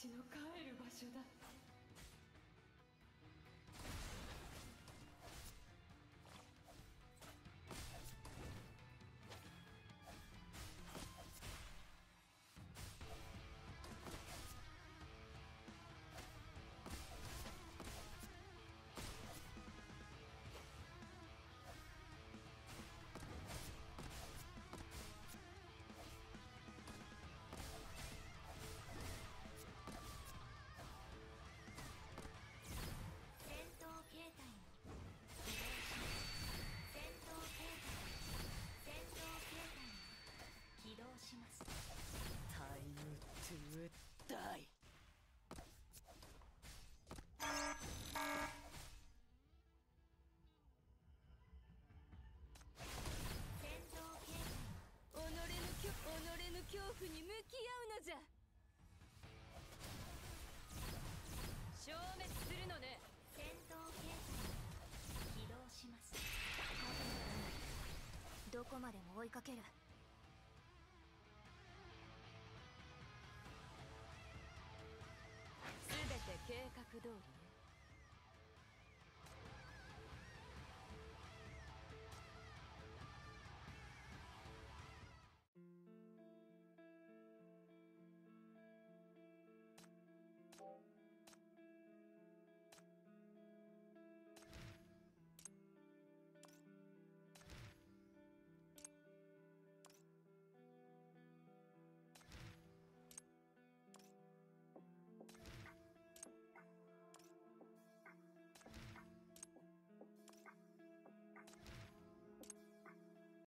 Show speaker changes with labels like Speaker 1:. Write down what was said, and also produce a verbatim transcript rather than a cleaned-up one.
Speaker 1: ちの帰る場所だ。
Speaker 2: 起動します。
Speaker 3: タイムトゥダイ。
Speaker 2: 戦闘形態。
Speaker 4: 己の恐己の恐怖に向き合うのじゃ。消滅するのね。
Speaker 2: 戦闘形態。起動します。
Speaker 4: どこまでも追いかける。